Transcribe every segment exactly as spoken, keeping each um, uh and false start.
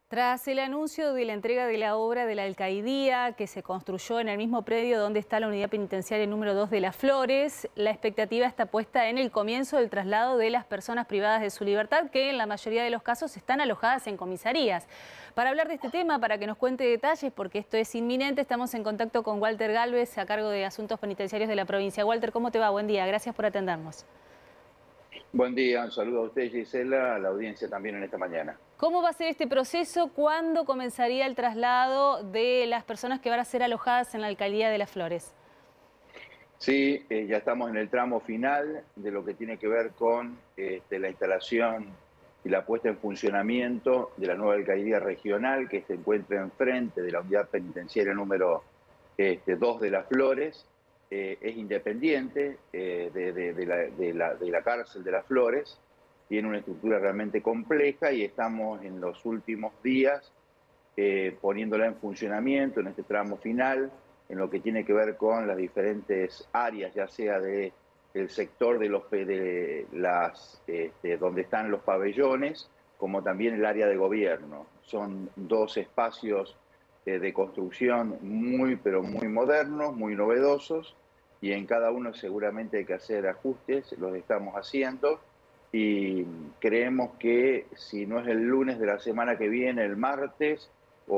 Tras el anuncio de la entrega de la obra de la alcaidía que se construyó en el mismo predio donde está la unidad penitenciaria número dos de Las Flores, la expectativa está puesta en el comienzo del traslado de las personas privadas de su libertad, que en la mayoría de los casos están alojadas en comisarías. Para hablar de este tema, para que nos cuente detalles, porque esto es inminente, estamos en contacto con Walter Galvez, a cargo de Asuntos Penitenciarios de la provincia. Walter, ¿cómo te va? Buen día, gracias por atendernos. Buen día, un saludo a usted, Gisela, a la audiencia también en esta mañana. ¿Cómo va a ser este proceso? ¿Cuándo comenzaría el traslado de las personas que van a ser alojadas en la alcaldía de Las Flores? Sí, eh, ya estamos en el tramo final de lo que tiene que ver con este, la instalación y la puesta en funcionamiento de la nueva alcaldía regional que se encuentra enfrente de la unidad penitenciaria número este, dos de Las Flores. Eh, es independiente eh, de, de, de, la, de, la, de la cárcel de Las Flores, tiene una estructura realmente compleja y estamos en los últimos días eh, poniéndola en funcionamiento en este tramo final, en lo que tiene que ver con las diferentes áreas, ya sea de, del sector de, los, de las, este, donde están los pabellones, como también el área de gobierno. Son dos espacios de construcción muy, pero muy modernos, muy novedosos, y en cada uno seguramente hay que hacer ajustes, los estamos haciendo, y creemos que si no es el lunes de la semana que viene, el martes,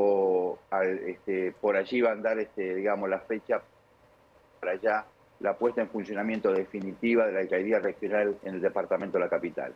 o al, este, por allí va a andar, este, digamos, la fecha para allá, la puesta en funcionamiento definitiva de la alcaldía regional en el departamento de la capital.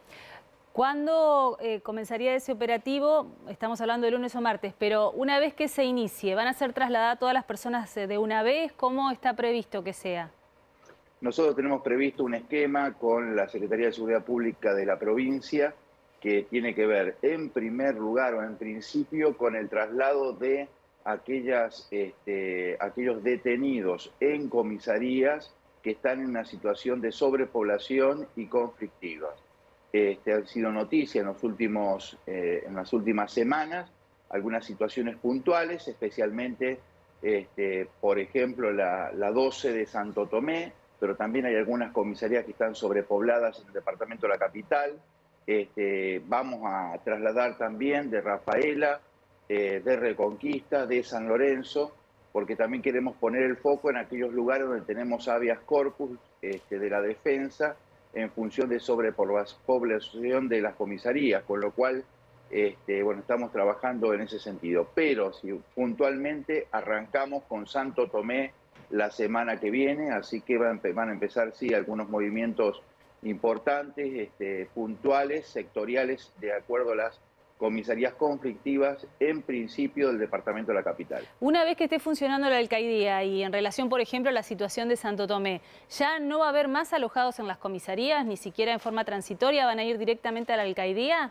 ¿Cuándo eh, comenzaría ese operativo? Estamos hablando de lunes o martes, pero una vez que se inicie, ¿van a ser trasladadas todas las personas de una vez? ¿Cómo está previsto que sea? Nosotros tenemos previsto un esquema con la Secretaría de Seguridad Pública de la provincia que tiene que ver, en primer lugar o en principio, con el traslado de aquellas, este, aquellos detenidos en comisarías que están en una situación de sobrepoblación y conflictiva. Este, ha sido noticia en, los últimos, eh, en las últimas semanas, algunas situaciones puntuales, especialmente, este, por ejemplo, la, la doce de Santo Tomé, pero también hay algunas comisarías que están sobrepobladas en el departamento de la capital. Este, vamos a trasladar también de Rafaela, eh, de Reconquista, de San Lorenzo, porque también queremos poner el foco en aquellos lugares donde tenemos habeas corpus este, de la defensa, en función de sobrepoblación de las comisarías, con lo cual este, bueno, estamos trabajando en ese sentido. Pero si puntualmente arrancamos con Santo Tomé la semana que viene, así que van, van a empezar sí algunos movimientos importantes, este, puntuales, sectoriales, de acuerdo a las comisarías conflictivas, en principio del departamento de la capital. Una vez que esté funcionando la alcaldía y en relación, por ejemplo, a la situación de Santo Tomé, ¿ya no va a haber más alojados en las comisarías, ni siquiera en forma transitoria? ¿Van a ir directamente a la alcaldía?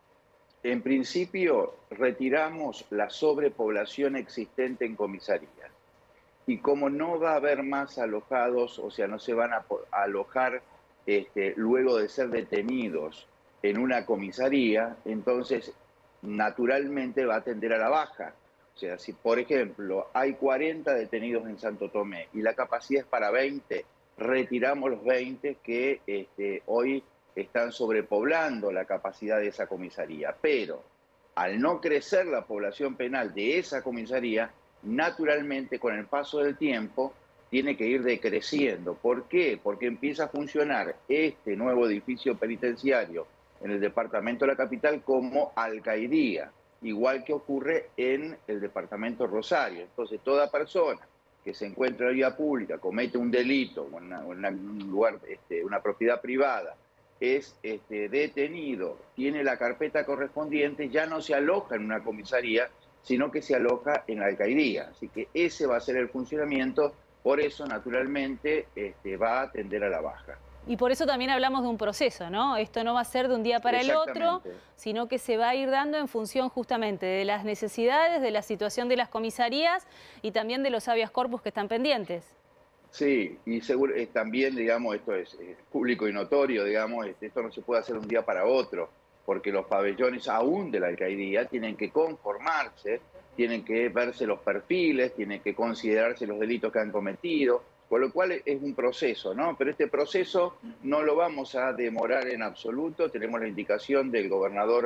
En principio, retiramos la sobrepoblación existente en comisarías. Y como no va a haber más alojados, o sea, no se van a alojar este, luego de ser detenidos en una comisaría, entonces naturalmente va a tender a la baja. O sea, si por ejemplo hay cuarenta detenidos en Santo Tomé y la capacidad es para veinte, retiramos los veinte que este, hoy están sobrepoblando la capacidad de esa comisaría. Pero al no crecer la población penal de esa comisaría, naturalmente con el paso del tiempo tiene que ir decreciendo. ¿Por qué? Porque empieza a funcionar este nuevo edificio penitenciario en el departamento de la capital como alcaidía, igual que ocurre en el departamento Rosario. Entonces toda persona que se encuentra en la vía pública, comete un delito en un lugar, este, una propiedad privada, es este, detenido, tiene la carpeta correspondiente, ya no se aloja en una comisaría, sino que se aloja en la alcaldía. Así que ese va a ser el funcionamiento, por eso naturalmente este, va a tender a la baja. Y por eso también hablamos de un proceso, ¿no? Esto no va a ser de un día para el otro, sino que se va a ir dando en función justamente de las necesidades, de la situación de las comisarías y también de los habeas corpus que están pendientes. Sí, y seguro, eh, también, digamos, esto es, es público y notorio, digamos, este, esto no se puede hacer de un día para otro, porque los pabellones aún de la alcaldía tienen que conformarse, tienen que verse los perfiles, tienen que considerarse los delitos que han cometido, con lo cual es un proceso, ¿no? Pero este proceso no lo vamos a demorar en absoluto, tenemos la indicación del gobernador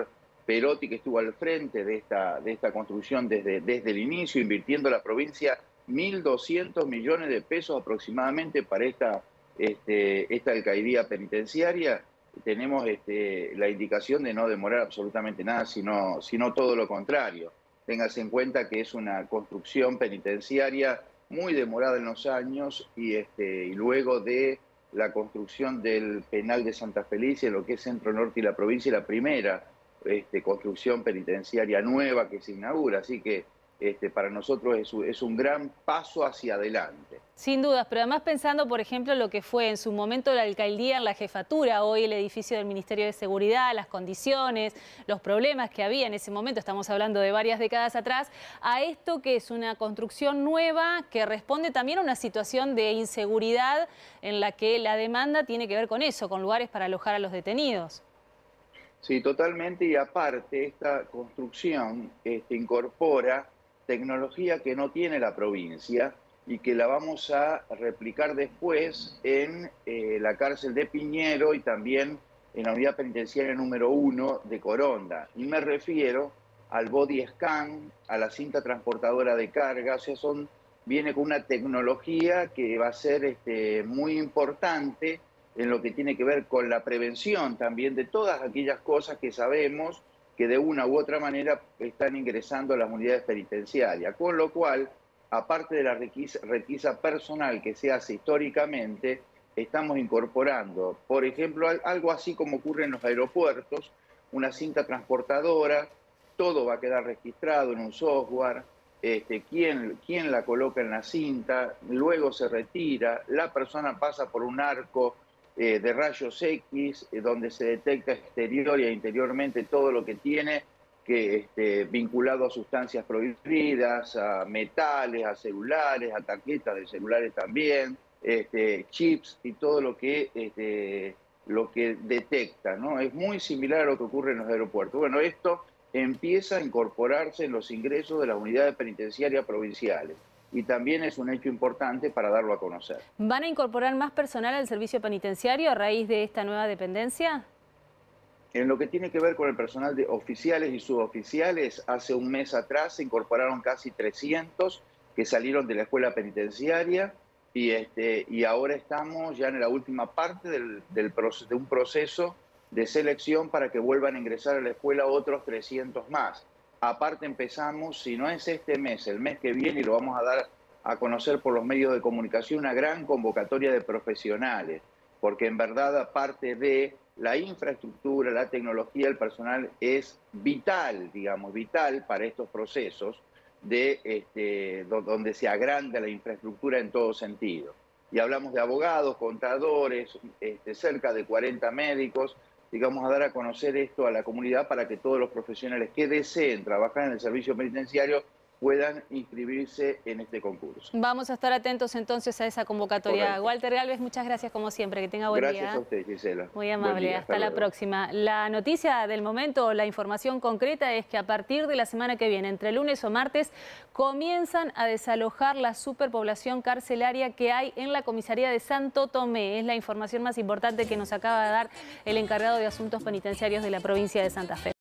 Perotti, que estuvo al frente de esta, de esta construcción desde, desde el inicio, invirtiendo la provincia mil doscientos millones de pesos aproximadamente para esta, este, esta alcaldía penitenciaria. Tenemos este, la indicación de no demorar absolutamente nada, sino, sino todo lo contrario. Téngase en cuenta que es una construcción penitenciaria muy demorada en los años y, este, y luego de la construcción del penal de Santa Felicia, en lo que es Centro Norte y la provincia, la primera este, construcción penitenciaria nueva que se inaugura. Así que este, para nosotros es, es un gran paso hacia adelante. Sin dudas, pero además pensando, por ejemplo, lo que fue en su momento la alcaldía en la jefatura, hoy el edificio del Ministerio de Seguridad, las condiciones, los problemas que había en ese momento, estamos hablando de varias décadas atrás, a esto que es una construcción nueva que responde también a una situación de inseguridad en la que la demanda tiene que ver con eso, con lugares para alojar a los detenidos. Sí, totalmente, y aparte esta construcción este, incorpora tecnología que no tiene la provincia y que la vamos a replicar después en eh, la cárcel de Piñero y también en la unidad penitenciaria número uno de Coronda. Y me refiero al body scan, a la cinta transportadora de carga, o sea, son, viene con una tecnología que va a ser este, muy importante en lo que tiene que ver con la prevención también de todas aquellas cosas que sabemos que de una u otra manera están ingresando a las unidades penitenciarias. Con lo cual, aparte de la requisa, requisa personal que se hace históricamente, estamos incorporando, por ejemplo, algo así como ocurre en los aeropuertos, una cinta transportadora, todo va a quedar registrado en un software, este, quién, quién la coloca en la cinta, luego se retira, la persona pasa por un arco Eh, de rayos X, eh, donde se detecta exterior e interiormente todo lo que tiene que este, vinculado a sustancias prohibidas, a metales, a celulares, a tarjetas de celulares también, este, chips y todo lo que, este, lo que detecta, ¿no? Es muy similar a lo que ocurre en los aeropuertos. Bueno, esto empieza a incorporarse en los ingresos de las unidades penitenciarias provinciales. Y también es un hecho importante para darlo a conocer. ¿Van a incorporar más personal al servicio penitenciario a raíz de esta nueva dependencia? En lo que tiene que ver con el personal de oficiales y suboficiales, hace un mes atrás se incorporaron casi trescientos que salieron de la escuela penitenciaria y, este, y ahora estamos ya en la última parte del, del proceso, de un proceso de selección para que vuelvan a ingresar a la escuela otros trescientos más. Aparte empezamos, si no es este mes, el mes que viene, y lo vamos a dar a conocer por los medios de comunicación, una gran convocatoria de profesionales, porque en verdad, aparte de la infraestructura, la tecnología, el personal es vital, digamos, vital para estos procesos de este, donde se agranda la infraestructura en todo sentido. Y hablamos de abogados, contadores, este, cerca de cuarenta médicos. Digamos, a dar a conocer esto a la comunidad para que todos los profesionales que deseen trabajar en el servicio penitenciario puedan inscribirse en este concurso. Vamos a estar atentos entonces a esa convocatoria. Correcto. Walter Galvez, muchas gracias como siempre, que tenga buen gracias día. Gracias a usted, Gisela. Muy amable, día, hasta, hasta la próxima. La noticia del momento, la información concreta es que a partir de la semana que viene, entre lunes o martes, comienzan a desalojar la superpoblación carcelaria que hay en la comisaría de Santo Tomé. Es la información más importante que nos acaba de dar el encargado de asuntos penitenciarios de la provincia de Santa Fe.